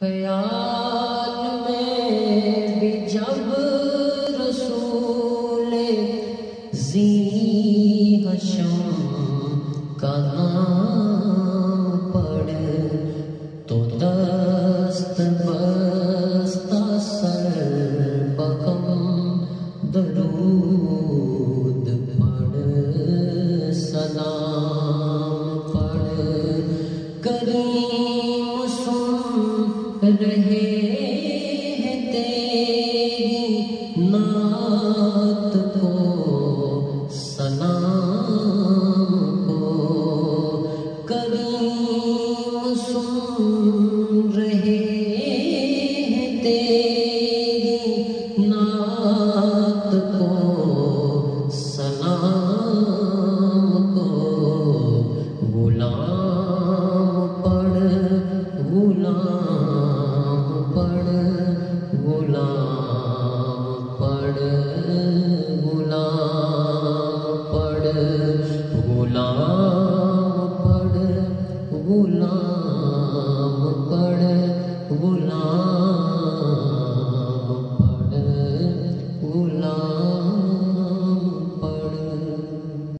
خیال میں بھی جب رسول ذی حشم کا نام پڑھ تو دست بستہ سر بغم درود پڑھ سلام پڑھ کریم سن رہے ہیں تیری نعت کو سلام کو کریم سن رہے ہیں تیری نعت کو سلام کو غلام پڑھ غلام پڑھ غلام پڑھ غلام پڑھ غلام پڑھ غلام